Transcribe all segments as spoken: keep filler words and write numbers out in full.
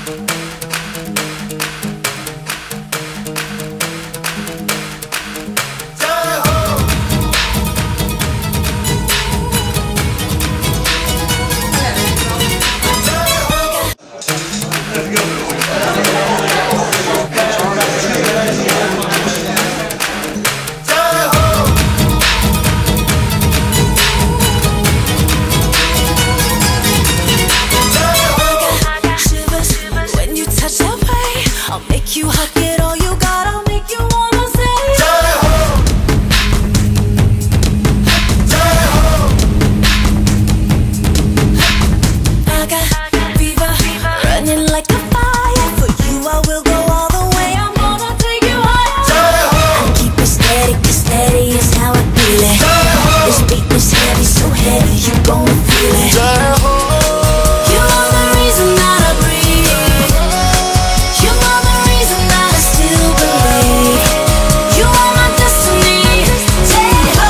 You hug it all you got, I'll make you wanna say Jai-ho! Jai-ho! I got fever, running like a fire. For you I will go all the way, I'm gonna take you higher. Jai-ho! I keep it steady, cause steady is how I feel it. Jai-ho! This beat is heavy, so heavy, you gon' feel it. Jai-ho! You are the reason that I breathe. You are the reason that I still believe. You are my destiny. Jai-ho!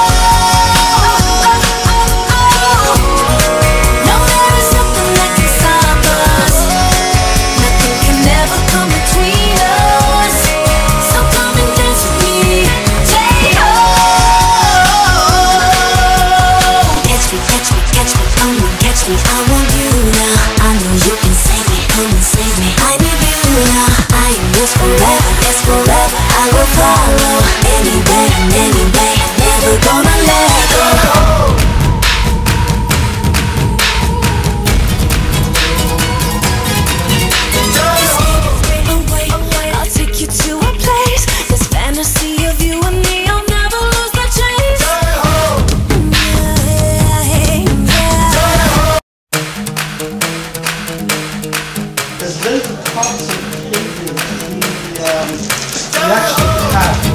No, there is nothing that can stop us. Nothing can ever come between us. So come and dance with me. Jai-ho! Catch me, catch me, catch me, come and catch me. I want you now. I know you can save me, come and save me. I need you now. I am yours forever, yes forever. I will follow anywhere and any way. Never gonna let go. Away, I'll take you to a place. This fantasy of you and me, I'll never lose the chase. Yeah, yeah. There's loads of parts of India that we, um, we actually have